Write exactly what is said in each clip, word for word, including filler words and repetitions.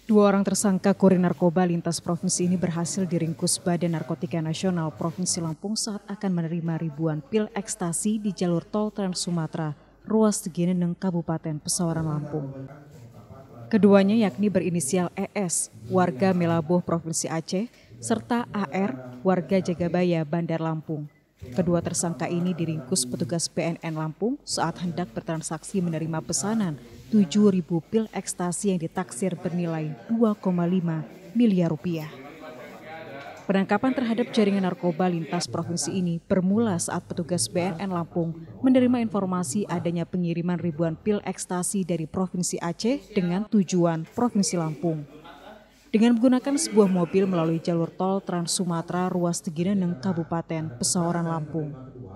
Dua orang tersangka kurir narkoba lintas provinsi ini berhasil diringkus Badan Narkotika Nasional Provinsi Lampung saat akan menerima ribuan pil ekstasi di jalur tol Trans Sumatera, ruas Tegineneng, Kabupaten Pesawaran, Lampung. Keduanya yakni berinisial E S, warga Melaboh, Provinsi Aceh, serta A R, warga Jagabaya, Bandar Lampung. Kedua tersangka ini diringkus petugas B N N Lampung saat hendak bertransaksi menerima pesanan tujuh ribu pil ekstasi yang ditaksir bernilai dua koma lima miliar rupiah. Penangkapan terhadap jaringan narkoba lintas provinsi ini bermula saat petugas B N N Lampung menerima informasi adanya pengiriman ribuan pil ekstasi dari Provinsi Aceh dengan tujuan Provinsi Lampung. Dengan menggunakan sebuah mobil melalui jalur tol Trans Sumatera ruas Tegineneng, Kabupaten Pesawaran, Lampung.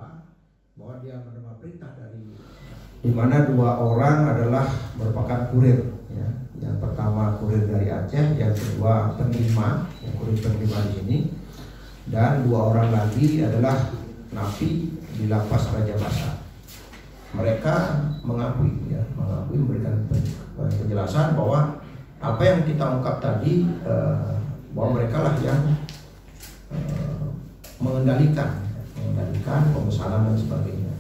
Di mana dua orang adalah merupakan kurir. Ya. Yang pertama kurir dari Aceh, yang kedua penerima, yang kurir penerima di sini, dan dua orang lagi adalah napi di Lapas Raja Basa. Mereka mengakui, ya, mengakui memberikan penjelasan bahwa apa yang kita ungkap tadi, eh, bahwa mereka lah yang eh, mengendalikan, mengendalikan pemesanan dan sebagainya.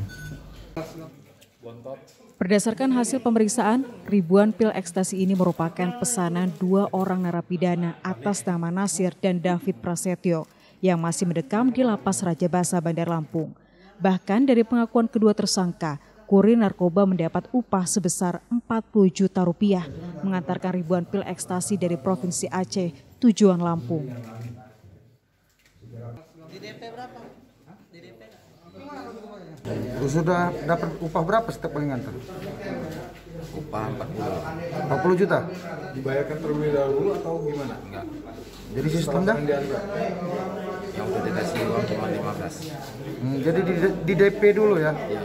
Berdasarkan hasil pemeriksaan, ribuan pil ekstasi ini merupakan pesanan dua orang narapidana atas nama Nasir dan David Prasetyo yang masih mendekam di Lapas Raja Basa, Bandar Lampung. Bahkan dari pengakuan kedua tersangka, kurir narkoba mendapat upah sebesar empat puluh juta rupiah mengantarkan ribuan pil ekstasi dari Provinsi Aceh tujuan Lampung. Di D P berapa? Di D P? Sudah dapat upah berapa setiap kali ngantar? Upah empat puluh. empat puluh juta? Dibayarkan terlebih dahulu atau gimana? Enggak. Jadi sistemnya? Yang udah dikasih uang cuma lima belas. Hmm, jadi di, di D P dulu ya? Iya.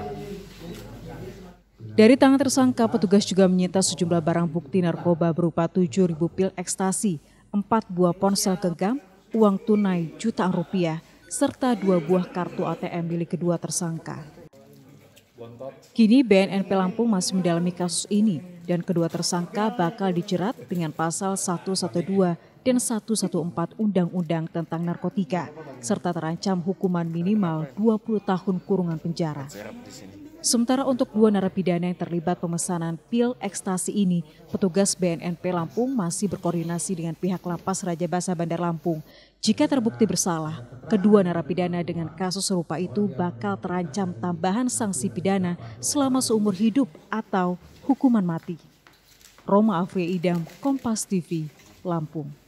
Dari tangan tersangka, petugas juga menyita sejumlah barang bukti narkoba berupa tujuh ribu pil ekstasi, empat buah ponsel genggam, uang tunai jutaan rupiah, serta dua buah kartu A T M milik kedua tersangka. Kini B N N P Lampung masih mendalami kasus ini dan kedua tersangka bakal dijerat dengan pasal seratus dua belas dan seratus empat belas Undang-Undang tentang Narkotika, serta terancam hukuman minimal dua puluh tahun kurungan penjara. Sementara untuk dua narapidana yang terlibat pemesanan pil ekstasi ini, petugas B N N P Lampung masih berkoordinasi dengan pihak Lapas Raja Basa, Bandar Lampung. Jika terbukti bersalah, kedua narapidana dengan kasus serupa itu bakal terancam tambahan sanksi pidana selama seumur hidup atau hukuman mati. Roma Afri Idam, Kompas T V, Lampung.